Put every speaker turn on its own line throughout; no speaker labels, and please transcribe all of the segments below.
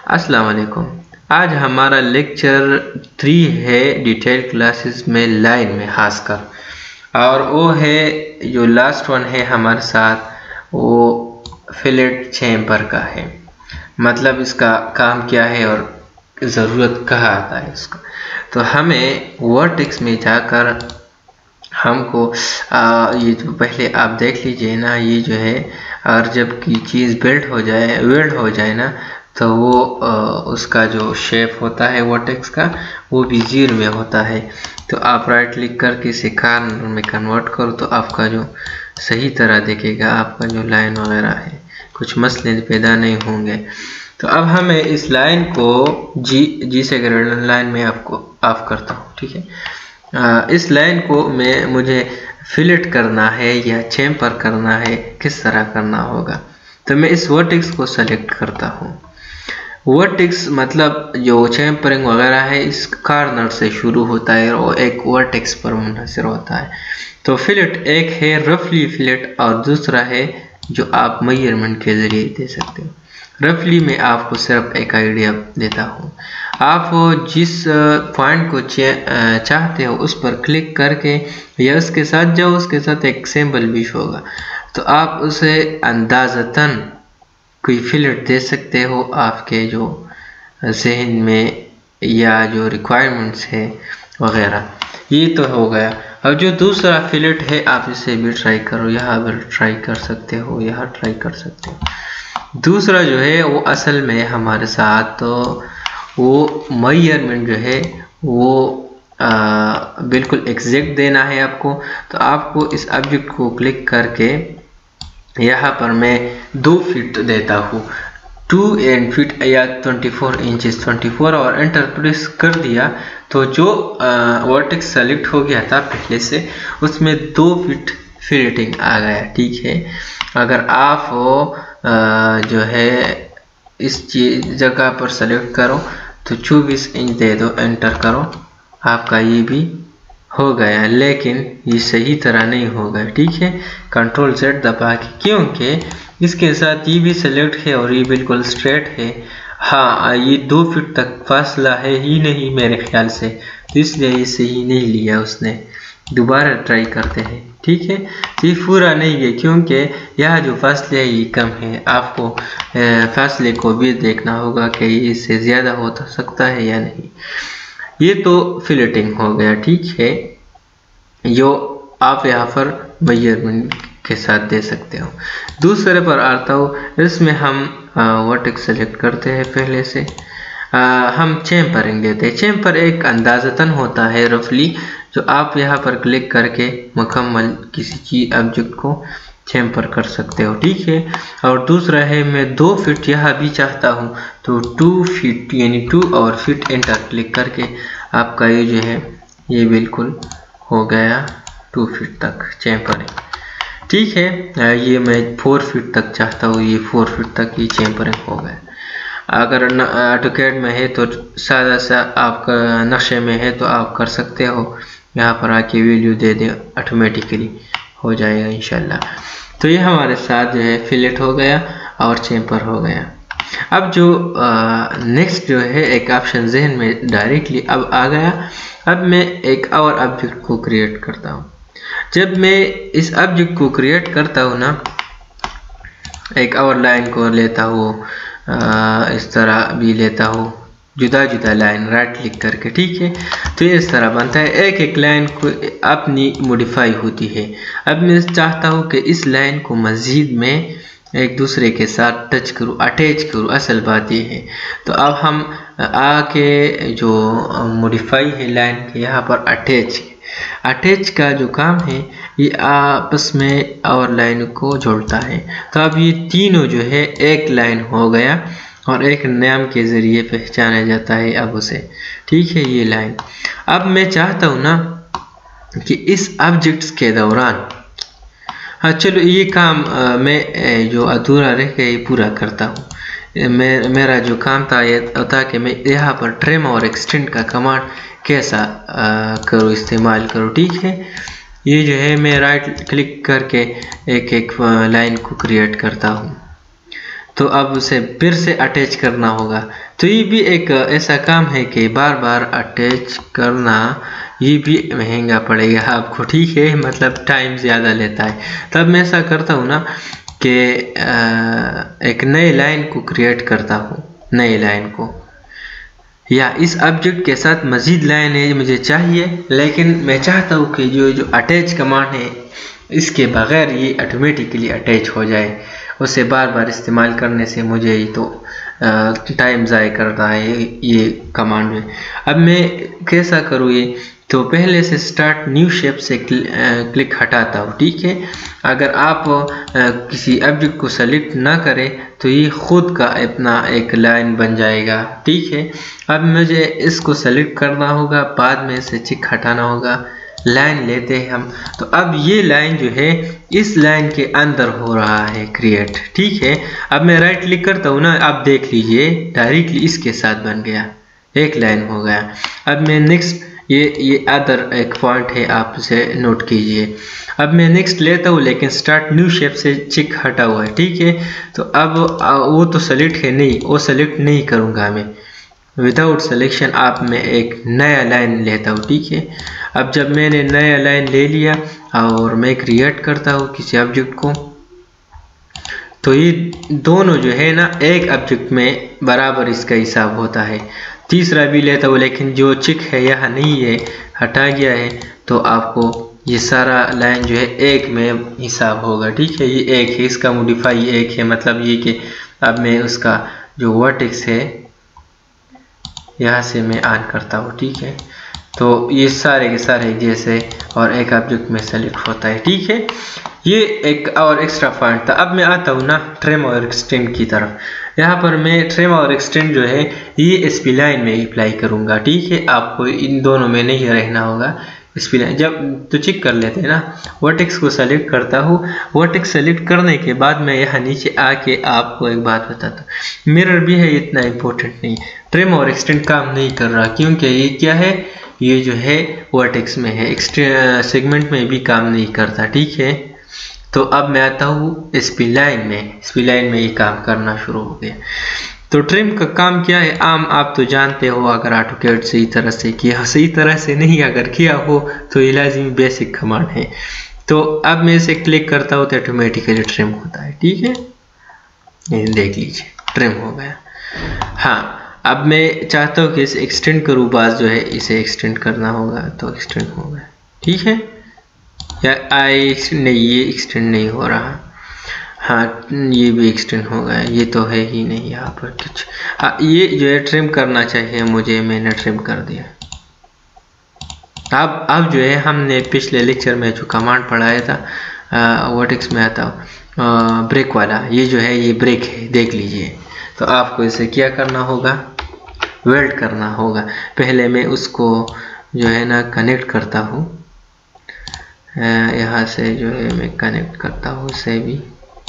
अस्सलाम वालेकुम। आज हमारा लेक्चर 3 है डिटेल क्लासेस में लाइन में खासकर, और वो है जो लास्ट वन है हमारे साथ, वो फिलेट चैम्बर का है। मतलब इसका काम क्या है और ज़रूरत कहाँ आता है इसका। तो हमें वर्टेक्स में जाकर हमको ये जो पहले आप देख लीजिए ना, ये जो है, और जब की चीज़ वेल्ड हो जाए ना, तो वो उसका जो शेप होता है वर्टेक्स का, वो भी जीरो में होता है। तो आप राइट क्लिक करके इसे कॉर्नर में कन्वर्ट करो तो आपका जो सही तरह दिखेगा, आपका जो लाइन वगैरह है, कुछ मसले पैदा नहीं होंगे। तो अब हमें इस लाइन को जी से ग्रेडर लाइन में आपको ऑफ करता हूँ, ठीक है। इस लाइन को मुझे फिलेट करना है या चैम्पर करना है, किस तरह करना होगा। तो मैं इस वर्टेक्स को सेलेक्ट करता हूँ। वर्टेक्स मतलब जो चैम्परिंग वगैरह है इस कॉर्नर से शुरू होता है और एक वर्टेक्स पर मुनहसर होता है। तो फिलेट एक है रफली फिलेट और दूसरा है जो आप मेजरमेंट के ज़रिए दे सकते हो। रफली में आपको सिर्फ एक आइडिया देता हूँ। आप जिस पॉइंट को चाहते हो उस पर क्लिक करके या उसके साथ जाओ, उसके साथ एक सिंबल भी होगा, तो आप उसे अंदाज़तन कोई फिलेट दे सकते हो आपके जो जहन में या जो रिक्वायरमेंट्स है वगैरह। ये तो हो गया। अब जो दूसरा फिलेट है आप इसे भी ट्राई करो, यहाँ पर ट्राई कर सकते हो, यहाँ ट्राई कर सकते हो। दूसरा जो है वो असल में हमारे साथ तो वो मेजरमेंट जो है वो बिल्कुल एग्जैक्ट देना है आपको। तो आपको इस ऑब्जेक्ट को क्लिक करके यहाँ पर मैं 2 फीट देता हूँ, 2 फीट या 24 इंचेस 24, और एंटर प्रेस कर दिया तो जो वर्टेक्स सेलेक्ट हो गया था पहले से, उसमें 2 फीट फिलेटिंग आ गया, ठीक है। अगर आप जो है इस जगह पर सेलेक्ट करो तो 24 इंच दे दो, एंटर करो, आपका ये भी हो गया, लेकिन ये सही तरह नहीं होगा, ठीक है। कंट्रोल Z दबा के, क्योंकि इसके साथ ये भी सेलेक्ट है और ये बिल्कुल स्ट्रेट है। हाँ, ये 2 फीट तक फासला है ही नहीं मेरे ख्याल से, तो इसलिए ये सही नहीं लिया उसने। दोबारा ट्राई करते हैं, ठीक है। ये पूरा नहीं है क्योंकि यह जो फासले है ये कम है। आपको फासले को भी देखना होगा कि ये इससे ज़्यादा हो सकता है या नहीं। ये तो फिलेटिंग हो गया, ठीक है, जो आप यहाँ पर मेजरमेंट के साथ दे सकते हो। दूसरे पर आता हूँ, इसमें हम वर्टेक्स सेलेक्ट करते हैं पहले से। हम चैम्परिंग देते हैं। चैम्पर एक अंदाज़तन होता है रफली, जो आप यहाँ पर क्लिक करके मुकम्मल किसी चीज़ ऑब्जेक्ट को चैम्पर कर सकते हो, ठीक है। और दूसरा है मैं 2 फीट यहाँ भी चाहता हूँ, तो 2 फीट यानी 2 और फीट, एंटर क्लिक करके आपका ये जो है ये बिल्कुल हो गया 2 फीट तक चैम्परिंग, ठीक है। ये मैं 4 फीट तक चाहता हूँ, ये 4 फीट तक ये चैम्परिंग हो गया। अगर ऑटोकैड में है तो सादा सा आपका नक्शे में है तो आप कर सकते हो, यहाँ पर आके वैल्यू दे दें, ऑटोमेटिकली हो जाएगा इंशाल्लाह। तो ये हमारे साथ जो है फिलेट हो गया और चैम्पर हो गया। अब जो नेक्स्ट जो है एक ऑप्शन जहन में डायरेक्टली अब आ गया। अब मैं एक और ऑब्जेक्ट को क्रिएट करता हूँ। जब मैं इस ऑब्जेक्ट को क्रिएट करता हूँ ना, एक और लाइन को लेता हूँ, इस तरह भी लेता हूँ, जुदा जुदा लाइन राइट क्लिक करके, ठीक है। तो ये इस तरह बनता है, एक एक लाइन को अपनी मॉडिफाई होती है। अब मैं चाहता हूँ कि इस लाइन को मज़ीद में एक दूसरे के साथ टच करूँ, अटैच करूँ, असल बात ये है। तो अब हम आके जो मॉडिफाई है लाइन के, यहाँ पर अटैच का जो काम है ये आपस में और लाइन को जोड़ता है। तो अब ये तीनों जो है एक लाइन हो गया और एक नाम के ज़रिए पहचाना जाता है अब उसे, ठीक है, ये लाइन। अब मैं चाहता हूँ ना कि इस ऑब्जेक्ट्स के दौरान, हाँ चलो ये काम मैं जो अधूरा रह गया ये पूरा करता हूँ। मेरा जो काम था ये था कि मैं यहाँ पर ट्रिम और एक्सटेंड का कमांड कैसा करूँ, इस्तेमाल करूँ, ठीक है। ये जो है मैं राइट क्लिक करके एक एक लाइन को क्रिएट करता हूँ। तो अब उसे फिर से अटैच करना होगा, तो ये भी एक ऐसा काम है कि बार बार अटैच करना ये भी महंगा पड़ेगा आपको, ठीक है, मतलब टाइम ज़्यादा लेता है। तब मैं ऐसा करता हूँ ना कि एक नए लाइन को क्रिएट करता हूँ, नए लाइन को, या इस ऑब्जेक्ट के साथ मज़ीद लाइन है मुझे चाहिए, लेकिन मैं चाहता हूँ कि जो अटैच कमांड है इसके बगैर ये ऑटोमेटिकली अटैच हो जाए। उसे बार बार इस्तेमाल करने से मुझे ही तो टाइम ज़ाय करता है ये कमांड में। अब मैं कैसा करूँ ये, तो पहले से स्टार्ट न्यू शेप से क्लिक हटाता हूँ, ठीक है। अगर आप किसी ऑब्जेक्ट को सेलेक्ट ना करें तो ये खुद का अपना एक लाइन बन जाएगा, ठीक है। अब मुझे इसको सेलेक्ट करना होगा, बाद में इसे चिक हटाना होगा, लाइन लेते हैं हम। तो अब ये लाइन जो है इस लाइन के अंदर हो रहा है क्रिएट, ठीक है। अब मैं राइट क्लिक करता हूँ ना, आप देख लीजिए डायरेक्टली इसके साथ बन गया, एक लाइन हो गया। अब मैं नेक्स्ट ये अदर एक पॉइंट है, आप इसे नोट कीजिए। अब मैं नेक्स्ट लेता हूँ, लेकिन स्टार्ट न्यू शेप से चिक हटा हुआ है, ठीक है। तो अब वो तो सेलेक्ट है नहीं, वो सेलेक्ट नहीं करूँगा मैं, विदाउट सिलेक्शन आप मैं एक नया लाइन लेता हूँ, ठीक है। अब जब मैंने नया लाइन ले लिया और मैं क्रिएट करता हूँ किसी ऑब्जेक्ट को, तो ये दोनों जो है ना एक ऑब्जेक्ट में बराबर इसका हिसाब होता है। तीसरा भी लेता हूँ, लेकिन जो चिक है यहाँ नहीं है, हटा गया है, तो आपको ये सारा लाइन जो है एक में हिसाब होगा, ठीक है। ये एक है, इसका मॉडिफाई एक है, मतलब ये कि अब मैं उसका जो वर्टेक्स है यहाँ से मैं ऑन करता हूँ, ठीक है। तो ये सारे के सारे जैसे और एक ऑब्जेक्ट में सेलेक्ट होता है, ठीक है। ये एक और एक्स्ट्रा पॉइंट था। अब मैं आता हूँ ना ट्रिम और एक्सटेंड की तरफ। यहाँ पर मैं ट्रिम और एक्सटेंड जो है ये स्प्लाइन में अप्लाई करूँगा, ठीक है। आपको इन दोनों में नहीं रहना होगा। स्प्लाइन जब तो चेक कर लेते हैं ना, वर्टेक्स को सेलेक्ट करता हूँ। वर्टेक्स सेलेक्ट करने के बाद मैं यहाँ नीचे आके आपको एक बात बताता हूँ, मिरर भी है, इतना इम्पोर्टेंट नहीं। ट्रिम और एक्सटेंड काम नहीं कर रहा, क्योंकि ये क्या है, ये जो है वर्टेक्स में है, सेगमेंट में भी काम नहीं करता, ठीक है। तो अब मैं आता हूँ स्प्लाइन में, स्प्लाइन में ये काम करना शुरू हो गया। तो ट्रिम का काम क्या है, आप तो जानते हो, अगर ऑटोकैड सही तरह से किया, सही तरह से नहीं अगर किया हो तो ये लाजिमी बेसिक कमांड है। तो अब मैं इसे क्लिक करता हूँ तो ऑटोमेटिकली ट्रिम होता है, ठीक है। ये देख लीजिए ट्रिम हो गया। हाँ, अब मैं चाहता हूँ कि इसे एक्सटेंड करूँ, बास जो है इसे एक्सटेंड करना होगा, तो एक्सटेंड होगा, ठीक है। या नहीं, ये एक्सटेंड नहीं हो रहा। हाँ, ये भी एक्सटेंड हो गया, ये तो है ही नहीं यहाँ पर कुछ। हाँ, ये जो है ट्रिम करना चाहिए मुझे, मैंने ट्रिम कर दिया। अब जो है हमने पिछले लेक्चर में जो कमांड पढ़ाया था वर्टेक्स में आता ब्रेक वाला, ये जो है ये ब्रेक है, देख लीजिए। तो आपको इसे क्या करना होगा, वेल्ड करना होगा। पहले मैं उसको जो है ना कनेक्ट करता हूँ, यहाँ से जो है मैं कनेक्ट करता हूँ, से भी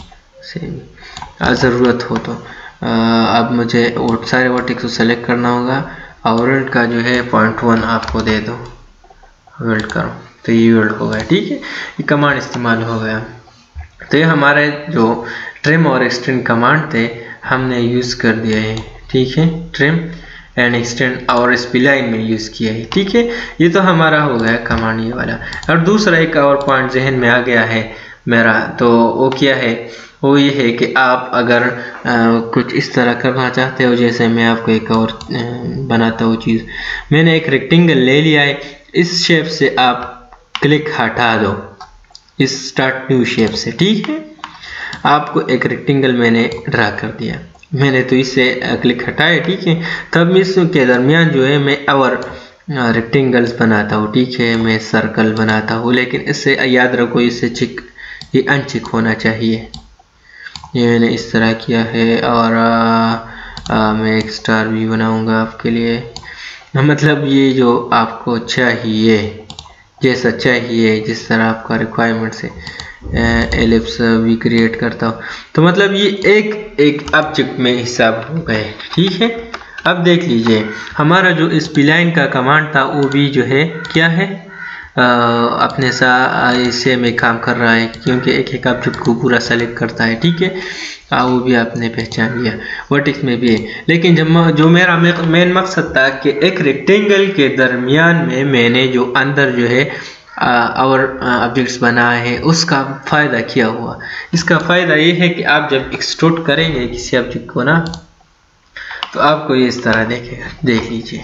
ज़रूरत हो तो। अब मुझे सारे वर्टेक्स को सेलेक्ट करना होगा और वेल्ड का जो है 0.1 आपको दे दो, वेल्ड करो, तो ये वेल्ड हो गया, ठीक है। ये कमांड इस्तेमाल हो गया। तो ये हमारे जो ट्रिम और एक्सटेंड कमांड थे हमने यूज़ कर दिया है, ठीक है। ट्रिम एंड एक्सटेंड और स्प्लाइन में यूज़ किया है, ठीक है। ये तो हमारा हो गया कमांड ये वाला। और दूसरा एक और पॉइंट जहन में आ गया है मेरा, तो वो क्या है, वो ये है कि आप अगर कुछ इस तरह करना चाहते हो, जैसे मैं आपको एक और बनाता हूँ चीज़। मैंने एक रेक्टेंगल ले लिया है, इस शेप से आप क्लिक हटा दो, इस स्टार्ट न्यू शेप से, ठीक है। आपको एक रेक्टेंगल मैंने ड्रा कर दिया, मैंने तो इससे क्लिक हटाया, ठीक है। तब इसके दरमियान जो है मैं और रेक्टेंगल्स बनाता हूँ, ठीक है। मैं सर्कल बनाता हूँ, लेकिन इससे याद रखो इससे चिक ये अनचिक होना चाहिए। ये मैंने इस तरह किया है। और मैं एक स्टार भी बनाऊंगा आपके लिए, मतलब ये जो आपको चाहिए, जैसा चाहिए, जिस तरह आपका रिक्वायरमेंट से एलिप्स भी क्रिएट करता हूँ। तो मतलब ये एक ऑब्जेक्ट में हिसाब हो गए, ठीक है। अब देख लीजिए हमारा जो स्प्लाइन का कमांड था वो भी जो है क्या है, अपने साथ इससे में काम कर रहा है, क्योंकि एक एक ऑब्जेक्ट को पूरा सेलेक्ट करता है। ठीक है, वो भी आपने पहचान लिया, वर्टेक्स में भी है। लेकिन जब जो मेरा मेन मकसद था कि एक रेक्टेंगल के दरमियान में मैंने जो अंदर जो है और ऑब्जेक्ट्स बनाए हैं, उसका फ़ायदा क्या हुआ। इसका फ़ायदा ये है कि आप जब एक्सट्रूड करेंगे किसी ऑब्जेक्ट को ना, तो आपको ये इस तरह देखेगा। देख लीजिए,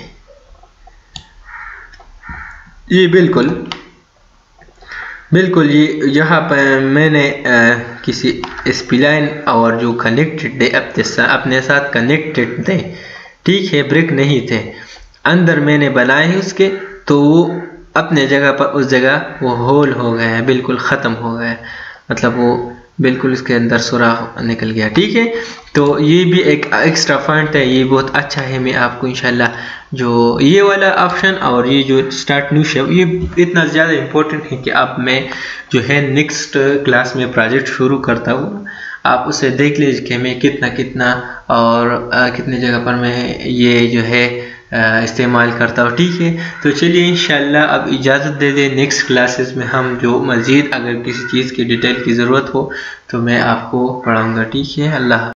ये बिल्कुल ये यहाँ पर मैंने किसी स्प्लाइन और जो कनेक्टेड है अपने साथ कनेक्टेड थे, ठीक है, ब्रिक नहीं थे, अंदर मैंने बनाए हैं उसके, तो वो अपने जगह पर उस जगह वो होल हो गया है, बिल्कुल ख़त्म हो गया है, मतलब वो बिल्कुल उसके अंदर सुराख निकल गया। ठीक है, तो ये भी एक एक्स्ट्रा पॉइंट है, ये बहुत अच्छा है। मैं आपको इंशाल्लाह जो ये वाला ऑप्शन और ये जो स्टार्ट न्यू शेप, ये इतना ज़्यादा इम्पोर्टेंट है कि अब मैं जो है नेक्स्ट क्लास में प्रोजेक्ट शुरू करता हूँ, आप उसे देख लीजिए कि मैं कितना और कितनी जगह पर मैं ये जो है इस्तेमाल करता हूँ। ठीक है, तो चलिए इंशाल्लाह अब इजाज़त दे दें। नेक्स्ट क्लासेस में हम जो मज़ीद अगर किसी चीज़ की डिटेल की ज़रूरत हो तो मैं आपको पढ़ाऊँगा। ठीक है, अल्लाह।